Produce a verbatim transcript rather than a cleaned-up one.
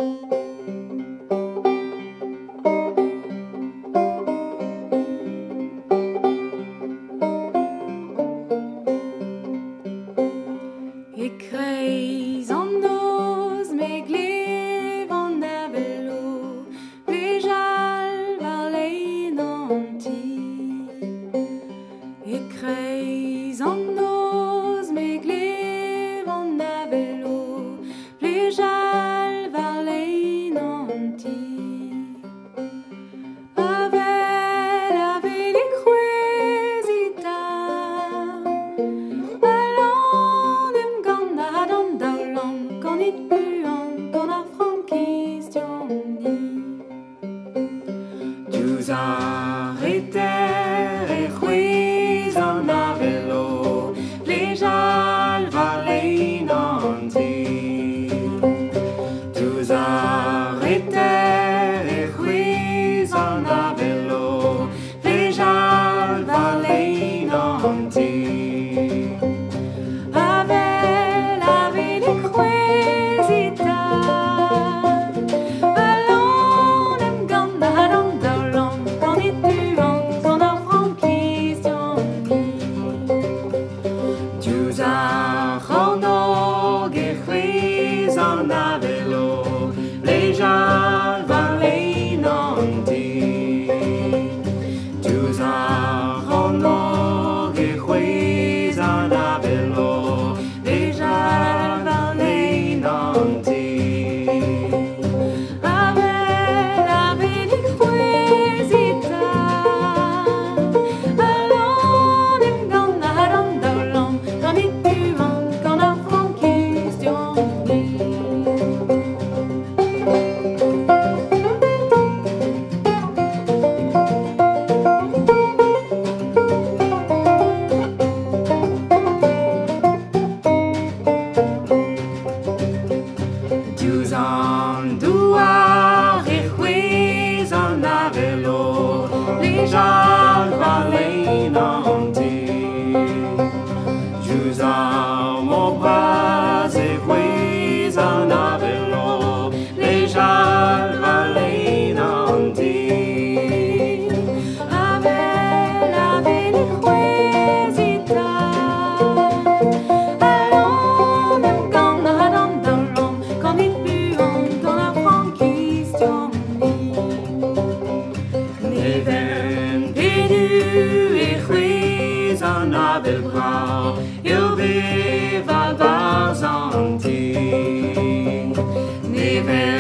Ik reis an noz me glev an avelo, plejal war lein an ti. Ik reis an noz me glev an avelo, plejal war lein an ti. Avel, avel e kwezita, kan niet buan, kan ar frankistion ni. Diouz ar eter e c'hwez an avelo, plejal war lein an ti. Diouz ar eter e c'hwez an avelo, plejal war lein an ti. An avelo, plejal war lein an ti. Diouz ar annog e c'hwez an avelo, plejal war lein an ti. Avel, avel e c'hwezita, alon em gant ar an daolant, gant e puant, gant ar frankistion ni. Diouz an douar e c'hwez an avelo, plejal war lein an ti. Diouz ar mobraz e c'hwez an avelo, plejal war lein an ti. Avel, avel e c'hwezita, alon em gant ar an daolant, kan e puant, kan ar frankistion ni. Neven pedu e c'hwez an avel brav, eo bev a barzh an ti. Neven